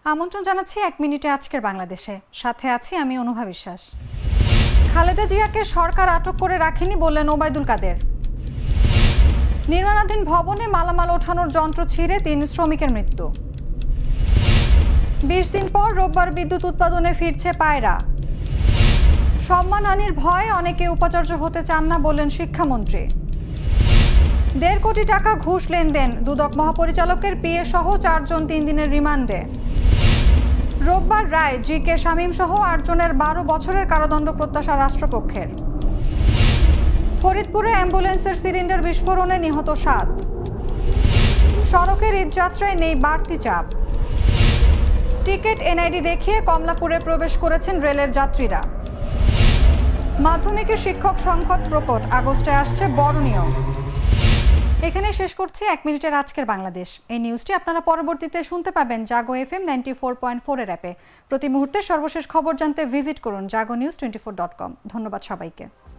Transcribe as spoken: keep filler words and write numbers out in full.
আমন্ত্রণ জানাচ্ছি এক মিনিটে আজকের বাংলাদেশে। সাথে আছি আমি অনুভা বিশ্বাস। খালেদা জিয়াকে সরকার আটক করে রাখেনি বললেন ওবায়দুল কাদের। নির্মাণাধীন ভবনে মালামাল ওঠানোর যন্ত্র ছিঁড়ে তিন শ্রমিকের মৃত্যু। বিশ দিন পর রোববার বিদ্যুৎ উৎপাদনে ফিরছে পায়রা। সম্মানহানির ভয়ে অনেকে উপাচার্য হতে চান না বললেন শিক্ষামন্ত্রী। দেড় কোটি টাকা ঘুষ লেনদেন দুদক মহাপরিচালকের পিএ সহ চারজন তিন দিনের রিমান্ডে। রোববার রায় জি কে শামীম সহ আটজনের বারো বছরের কারাদণ্ড প্রত্যাশা রাষ্ট্রপক্ষের। ফরিদপুরে অ্যাম্বুলেন্সের সিলিন্ডার বিস্ফোরণে নিহত সাত। সড়কের ঈদযাত্রায় নেই বাড়তি চাপ। টিকিট এনআইডি দেখিয়ে কমলাপুরে প্রবেশ করেছেন রেলের যাত্রীরা। মাধ্যমিকের শিক্ষক সংকট প্রকট, আগস্টে আসছে বড় নিয়োগ। এখানে শেষ করছি এক মিনিটের আজকের বাংলাদেশ। এই নিউজটি আপনারা পরবর্তীতে শুনতে পাবেন Jago F M ninety four point four এর অ্যাপে। প্রতি মুহূর্তে সর্বশেষ খবর জানতে ভিজিট করুন Jago news twenty four dot com. ধন্যবাদ সবাইকে।